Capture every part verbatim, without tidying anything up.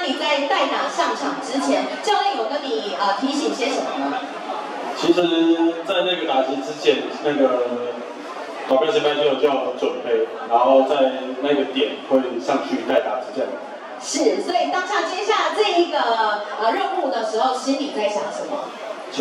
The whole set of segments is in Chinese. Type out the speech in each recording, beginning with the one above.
你在代打上场之前，教练有跟你呃提醒些什么呢？ 其实，在那个打击之前，那个保镖前辈就有叫我准备，然后在那个点会上去代打这样。 是，所以当下接下这一个呃任务的时候，心里在想什么？ 就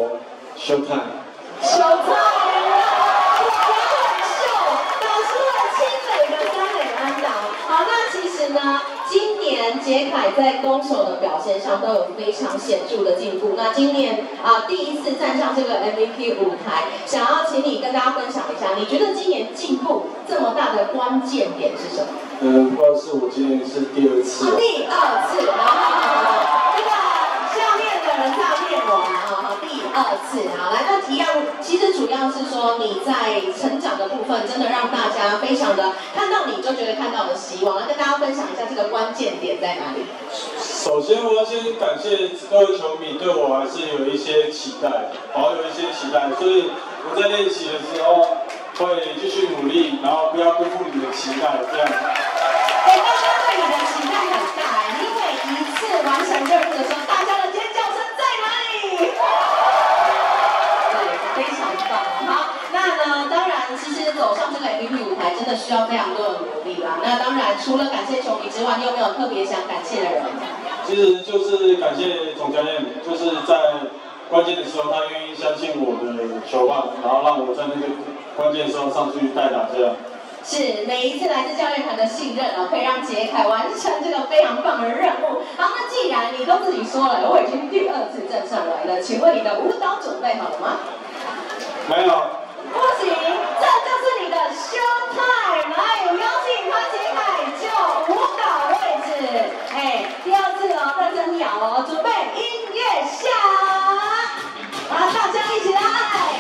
show time。 show time 了，果然很秀，打出了清磊的三垒安打。好，那其实呢，今年杰凯在攻守的表现上都有非常显著的进步。那今年啊、呃，第一次站上这个 M V P 舞台，想要请你跟大家分享一下，你觉得今年进步这么大的关键点是什么？ 嗯，不知道是我今年是第二次。 啊、第二次，好好好好，这个下面的人诈骗我啊，好好，第二次，好来，那一样，其实主要是说你在成长的部分，真的让大家非常的看到你就觉得看到了希望，那跟大家分享一下这个关键点在哪里？ 首先，我要先感谢各位球迷对我还是有一些期待，保有一些期待，所以我在练习的时候会继续努力，然后不要辜负你的期待，这样。 哎，大家对你的期待很大哎，你每一次完成任务的时候，大家的尖叫声在哪里？对，非常棒。好，那呢，当然，其实走上这个 M V P 舞台，真的需要非常多的努力啦。那当然，除了感谢球迷之外，你有没有特别想感谢的人？ 其实就是感谢总教练，就是在关键的时候，他愿意相信我的球棒，然后让我在那个关键的时候上去代打这样。 是每一次来自教练团的信任哦，可以让杰凯完成这个非常棒的任务。好，那既然你都自己说了，我已经第二次站上来了，请问你的舞蹈准备好了吗？ 没有。 不行，这就是你的 show time。来，我邀请他杰凯就舞蹈位置。哎，第二次哦，认真鸟哦，准备音乐下，啊，大家一起来。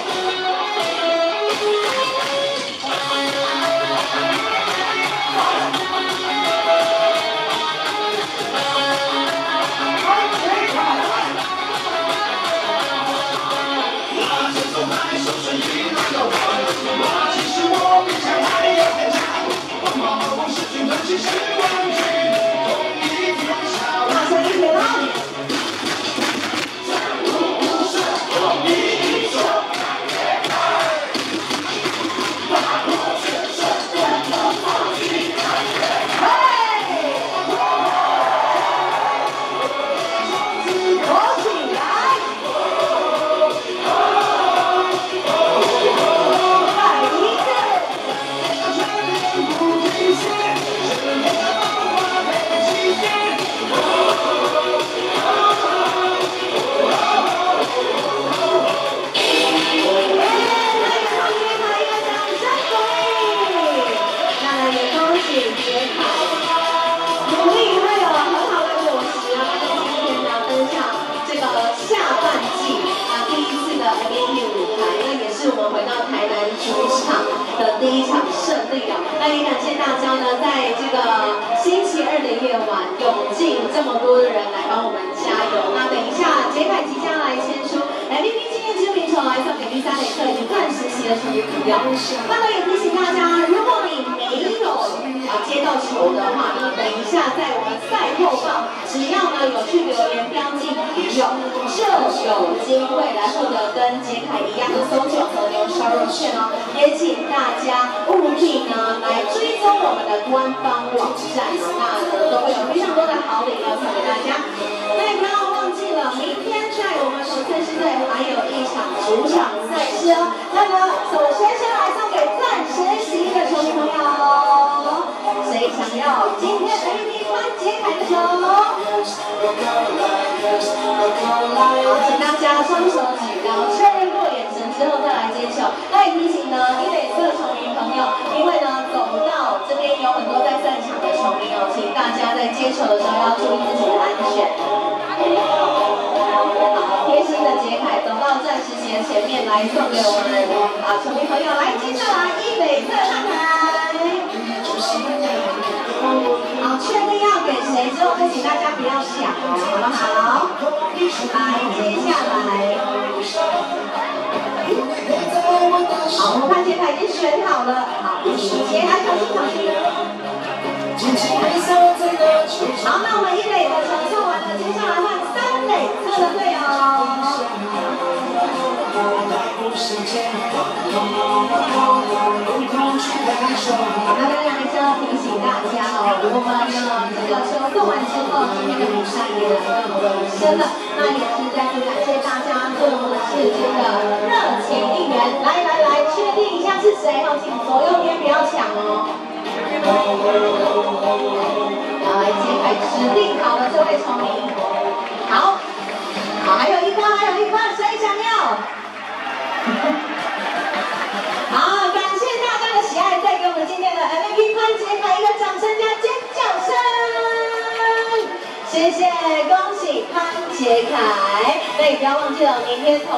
的第一场胜利啊！那也感谢大家呢，在这个星期二的夜晚涌进这么多的人来帮我们加油。那等一下，杰凯即将来签出 M V P 纪念之名球来送给第三垒侧已经暂时席的球迷朋友。那么也提醒大家，如果你没有啊接到球的话，你等一下在我们赛后报，只要呢有去留言标记朋友，就有机会来获得跟杰凯一样的搜九和牛烧肉券哦。也请大家务必呢来追踪我们的官方网站哦，那呢都会有非常多的好礼要送给大家。那也不要忘记了，明天在我们首赛狮队还有一场主场赛事哦。那么首先先来送给暂时席的球迷朋友，谁想要今天 M V P 关杰凯的球？好，请大家双手举高，确认过眼神之后再来接球。那也提醒呢，一垒侧球迷朋友，因为呢走到这边有很多在散场的球迷哦，请大家在接球的时候要注意自己的安全。好，贴心的杰凯走到暂时席的前面来送给我们啊球迷朋友，来接下来一垒侧上台。好，确定要给谁之后，就请大家不要想哦，好不好？来，接下来，好，我们看杰凯已经选好了，好，杰凯小心小心。好，那我们一垒的球我们呢这个球送完之后，今天的比赛也来到尾声了。那也是再次感谢大家对我们世间的热情应援。来来来，确定一下是谁哦，请左右边不要抢哦。要来揭开指定好的这位球迷。好，好，还有一颗，还有一颗，谁想要？好，感谢大家的喜爱，再给我们今天的 M V P 潘杰凯一个掌声加尖叫声，谢谢，恭喜潘杰凯，那也不要忘记了明天投。